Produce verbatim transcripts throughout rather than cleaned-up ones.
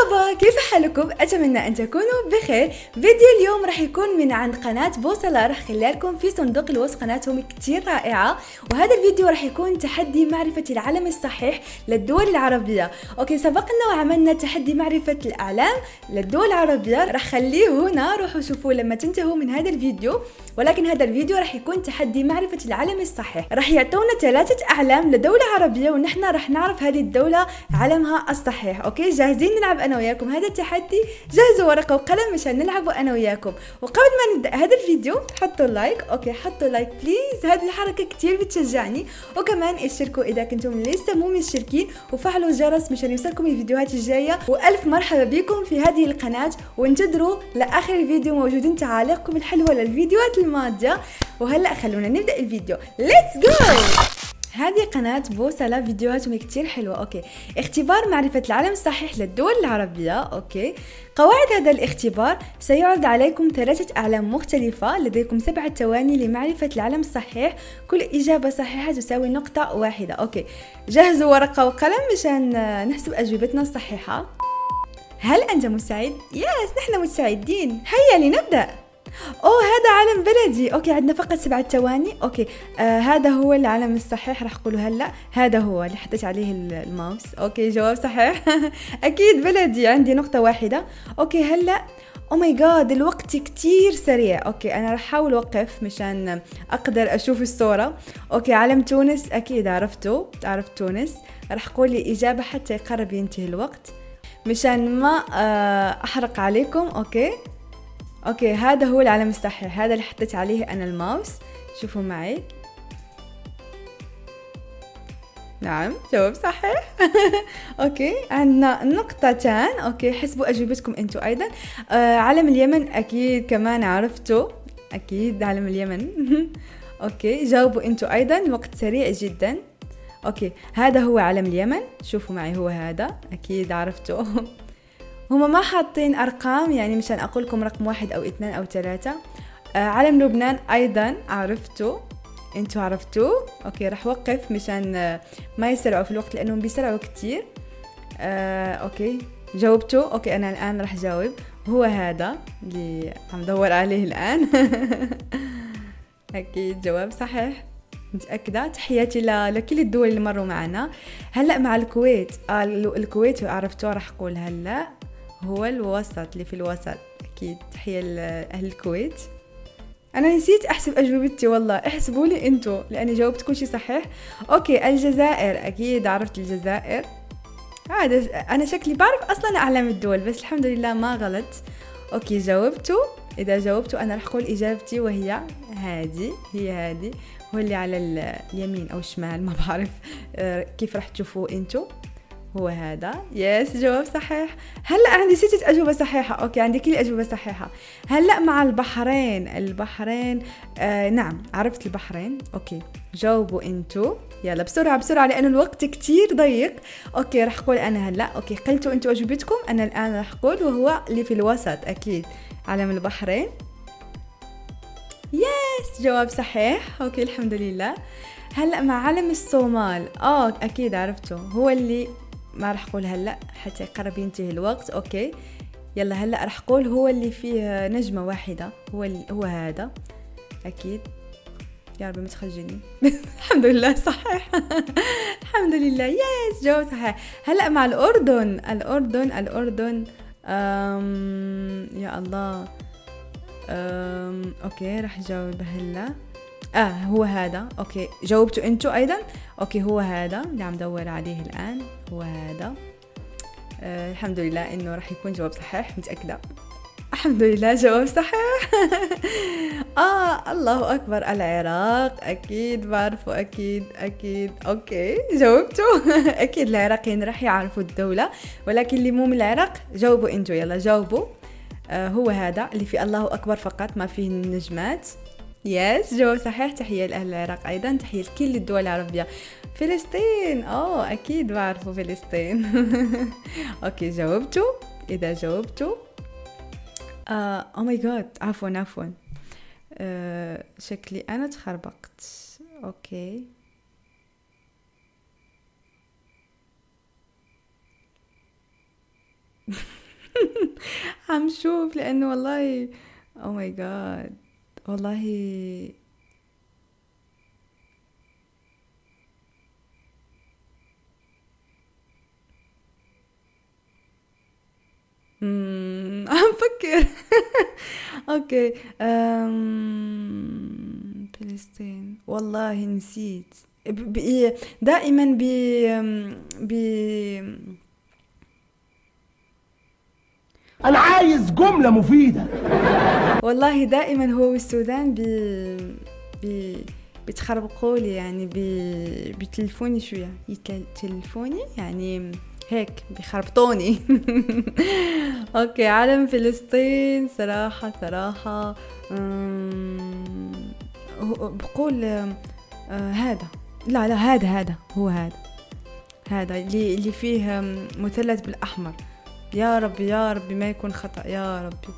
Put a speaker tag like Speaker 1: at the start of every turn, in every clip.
Speaker 1: مرحبا، كيف حالكم؟ اتمنى ان تكونوا بخير. فيديو اليوم راح يكون من عند قناه بوصله، راح خليها لكم في صندوق الوصف. قناتهم كتير رائعه، وهذا الفيديو راح يكون تحدي معرفه العلم الصحيح للدول العربيه. اوكي، سبقنا وعملنا تحدي معرفه الاعلام للدول العربيه، راح خليه هنا، روحوا شوفوه لما تنتهوا من هذا الفيديو. ولكن هذا الفيديو راح يكون تحدي معرفة العلم الصحيح. راح يعطونا ثلاثة أعلام لدولة عربية، ونحن راح نعرف هذه الدولة علمها الصحيح. أوكي، جاهزين نلعب أنا وياكم هذا التحدي؟ جهزوا ورقة وقلم مشان نلعبوا أنا وياكم. وقبل ما نبدأ هذا الفيديو حطوا لايك. أوكي، حطوا لايك بليز، هذه الحركة كتير بتشجعني. وكمان اشتركوا إذا كنتم لسه مو مشتركين، وفعلوا الجرس مشان يوصلكم الفيديوهات الجاية. وألف مرحبا بكم في هذه القناة، وانتظروا لآخر الفيديو، موجودين تعاليقكم الحلوة للفيديوهات الماضية. وهلا خلونا نبدا الفيديو، ليتس جو. هذه قناة بوصلة، فيديوهاتهم كتير حلوة. اوكي، اختبار معرفة العلم الصحيح للدول العربية. اوكي، قواعد هذا الاختبار: سيعرض عليكم ثلاثة أعلام مختلفة، لديكم سبعة ثواني لمعرفة العلم الصحيح، كل إجابة صحيحة تساوي نقطة واحدة. اوكي، جهزوا ورقة وقلم مشان نحسب أجوبتنا الصحيحة. هل أنت مستعد؟ يس، نحن مستعدين، هيا لنبدأ. اوه، هذا علم بلدي. اوكي، عندنا فقط سبعة ثواني. اوكي، آه هذا هو العلم الصحيح، راح اقوله هلا. هذا هو اللي حطيت عليه الماوس. اوكي، جواب صحيح. اكيد بلدي، عندي نقطة واحدة. اوكي، هلا او ماي جاد، الوقت كتير سريع. اوكي، انا راح احاول اوقف مشان اقدر اشوف الصورة. اوكي، علم تونس، اكيد عرفتوا، عرفت تونس. راح اقول لي اجابة حتى يقرب ينتهي الوقت مشان ما آه احرق عليكم. اوكي اوكي، هذا هو العلم الصحيح، هذا اللي حطيت عليه انا الماوس. شوفوا معي. نعم، جواب صحيح. اوكي، عندنا نقطتان. اوكي، حسبوا اجوبتكم انتوا ايضا. آه علم اليمن، اكيد كمان عرفتوا، اكيد علم اليمن. اوكي، جاوبوا انتوا ايضا، الوقت سريع جدا. اوكي، هذا هو علم اليمن، شوفوا معي، هو هذا، اكيد عرفتوا. هما ما حاطين أرقام يعني مشان أقول لكم رقم واحد أو اثنين أو ثلاثة. آه علم لبنان أيضا عرفتوا، أنتوا عرفتوا. أوكي، راح وقف مشان آه ما يسرعوا في الوقت لأنهم بيسرعوا كتير. آه أوكي، جاوبتوا. أوكي، أنا الآن راح جاوب، هو هذا اللي عم دور عليه الآن. أكيد جواب صحيح، متأكدة. تحياتي لكل الدول اللي مروا معنا. هلأ مع الكويت. آه الكويت عرفتوا، راح أقول هلأ هو الوسط، اللي في الوسط. أكيد تحية لأهل الكويت. أنا نسيت أحسب أجوبتي والله، احسبوا لي أنتوا لأني جاوبت كل شيء صحيح. أوكي، الجزائر، أكيد عرفت الجزائر. هذا أنا شكلي بعرف أصلا أعلام الدول، بس الحمد لله ما غلط. أوكي، جاوبتوا. إذا جاوبتوا أنا رح أقول إجابتي، وهي هذه، هي هذه، هو اللي على اليمين أو الشمال، ما بعرف كيف رح تشوفوه أنتوا. هو هذا. يس، جواب صحيح. هلا عندي ستة أجوبة صحيحة. أوكي، عندي كل أجوبة صحيحة. هلا مع البحرين. البحرين آه نعم، عرفت البحرين. أوكي، جاوبوا أنتوا، يلا بسرعة بسرعة لأنه الوقت كتير ضيق. أوكي، رح أقول أنا هلا. أوكي، قلتوا أنتوا أجوبتكم، أنا الآن رح أقول، وهو اللي في الوسط، أكيد علم البحرين. يس، جواب صحيح. أوكي، الحمد لله. هلا مع علم الصومال. آه أكيد عرفته، هو اللي ما رح أقول هلأ حتى يقرب ينتهي الوقت. أوكي، يلا هلأ رح أقول هو اللي فيه نجمة واحدة، هو اللي هو هذا. أكيد، يا ربي ما تخجلني. الحمد لله صحيح. الحمد لله. يس، جواب صحيح. هلأ مع الأردن. الأردن الأردن أم... يا الله. أم... أوكي، رح جاوب هلأ. اه هو هذا. اوكي، جاوبتوا انتوا ايضا. اوكي، هو هذا اللي عم دور عليه الان، هو هذا. آه الحمد لله انه راح يكون جواب صحيح، متأكدة. الحمد لله، جواب صحيح. اه الله اكبر، العراق، اكيد بعرفوا، اكيد اكيد. اوكي، جاوبتوا. اكيد العراقيين راح يعرفوا الدولة، ولكن اللي مو من العراق جاوبوا انتوا، يلا جاوبوا. آه هو هذا اللي في الله اكبر فقط، ما فيه النجمات. يس، جواب صحيح. تحية لأهل العراق أيضا، تحية لكل الدول العربية. فلسطين، أوه أكيد بعرفوا فلسطين. أوكي، جاوبتوا. إذا جاوبتوا آه أو ماي جاد، عفوا عفوا، آه شكلي أنا تخربقت. أوكي، عم نشوف لانه والله او ماي جاد والله. امم عم فكر. اوكي أم... فلسطين والله نسيت. ب... ب... دائما ب ب
Speaker 2: انا عايز جملة مفيدة.
Speaker 1: والله دائما هو السودان ب ب بتخربقوا لي يعني ب... بتلفوني شوية يتلفوني يعني هيك بيخربطوني. اوكي علم فلسطين صراحة صراحة بقول آه هذا لا لا هذا هذا هو هذا هذا اللي اللي فيه مثلث بالأحمر. يا ربي يا ربي ما يكون خطأ يا ربي.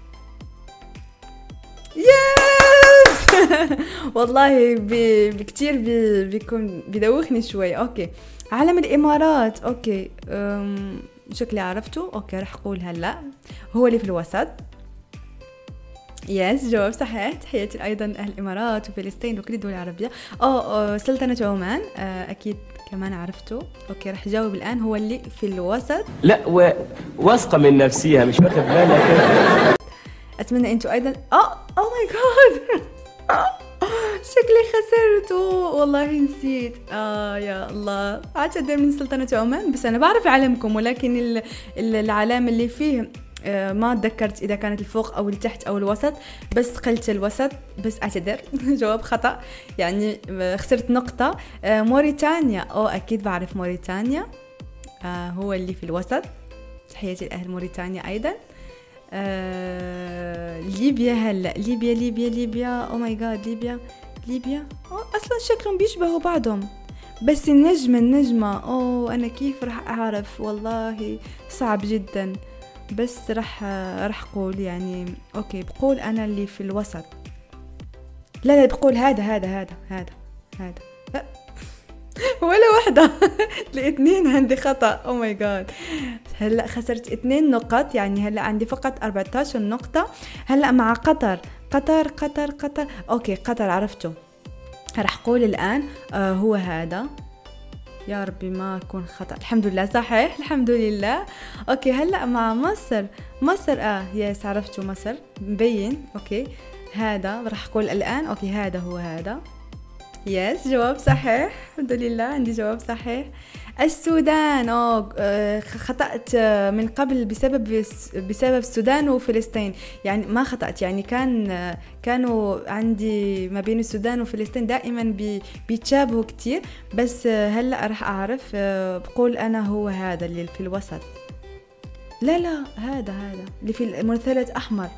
Speaker 1: يس. والله بكتير بي بيكون بيدوخني شوي. اوكي علم الامارات. اوكي شكلي عرفته. اوكي رح اقول هلا هو اللي في الوسط. يس جواب صحيح. تحياتي ايضا اهل الامارات وفلسطين وكل الدول العربيه. اه سلطنه عمان آه اكيد كمان عرفته. اوكي رح اجاوب الان هو اللي في الوسط.
Speaker 3: لا واثقه من نفسيها مش واخد بالك.
Speaker 1: اتمنى انتوا ايضا. اه او ماي جاد شكلي خسرته والله نسيت. اه يا الله اعتذر من سلطنة عمان بس انا بعرف علمكم ولكن العلام اللي فيه آه ما تذكرت اذا كانت الفوق او التحت او الوسط بس قلت الوسط بس اعتذر. جواب خطأ يعني خسرت نقطة. آه موريتانيا. او اكيد بعرف موريتانيا آه هو اللي في الوسط. تحياتي لاهل موريتانيا ايضا. آه... ليبيا. هلا ليبيا ليبيا ليبيا او ماي جاد ليبيا ليبيا أوه. اصلا شكلهم بيشبهوا بعضهم بس النجمة النجمة اوه انا كيف راح اعرف والله صعب جدا بس راح راح اقول يعني اوكي بقول انا اللي في الوسط. لا لا بقول هذا هذا هذا هذا هذا لا. ولا واحدة. الاثنين عندي خطأ. او ماي جاد هلا خسرت اثنين نقط يعني هلا عندي فقط أربعة عشر نقطة. هلا مع قطر قطر قطر قطر. اوكي قطر عرفته. راح اقول الان آه هو هذا. يا ربي ما يكون خطأ. الحمد لله صحيح الحمد لله. اوكي هلا مع مصر. مصر اه يس عرفته مصر مبين. اوكي هذا راح اقول الان. اوكي هذا هو هذا. يس جواب صحيح الحمد لله عندي جواب صحيح. السودان أوه خطأت من قبل بسبب بسبب السودان وفلسطين يعني ما خطأت يعني كان كانوا عندي ما بين السودان وفلسطين دائما بيتشابهوا كتير بس هلأ راح أعرف. بقول أنا هو هذا اللي في الوسط. لا لا هذا هذا اللي في المثلث أحمر.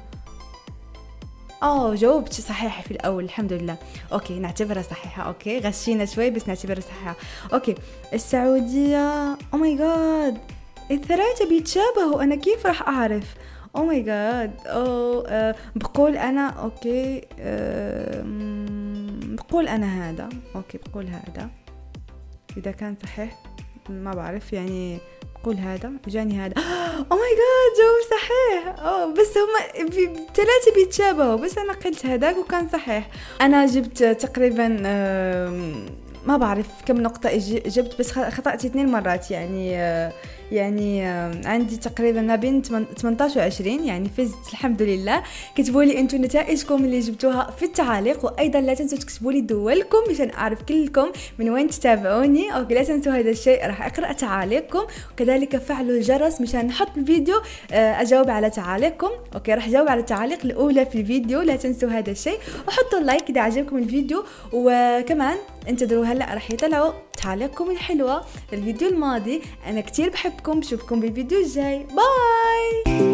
Speaker 1: اه جاوبت صحيح في الاول الحمد لله. اوكي نعتبرها صحيحه. اوكي غشينا شوي بس نعتبرها صحيحه. اوكي السعوديه. او ماي جاد الثلاثه بيتشابهوا انا كيف راح اعرف. او ماي جاد او آه بقول انا اوكي آه بقول انا هذا. اوكي بقول هذا اذا كان صحيح ما بعرف يعني قول هذا جاني هذا. او ماي جاد جواب صحيح. اوه بس هما ثلاثه بي بيتشابهوا بس انا قلت هذاك وكان صحيح. انا جبت تقريبا ما بعرف كم نقطه جبت بس خطأت اثنين مرات يعني يعني عندي تقريبا ما بين ثمانية عشر و عشرين يعني فزت الحمد لله. كتبوا لي انتم نتائجكم اللي جبتوها في التعاليق وايضا لا تنسوا تكتبوا لي دولكم مشان اعرف كلكم من وين تتابعوني. اوكي لا تنسوا هذا الشيء راح اقرا تعاليقكم وكذلك فعلوا الجرس مشان نحط الفيديو اجاوب على تعاليقكم. اوكي راح اجاوب على التعاليق الاولى في الفيديو لا تنسوا هذا الشيء وحطوا اللايك اذا عجبكم الفيديو وكمان انتظروا هلا راح يطلعوا تعليقكم الحلوة للفيديو الماضي. انا كتير بحبكم بشوفكم بالفيديو الجاي. باي.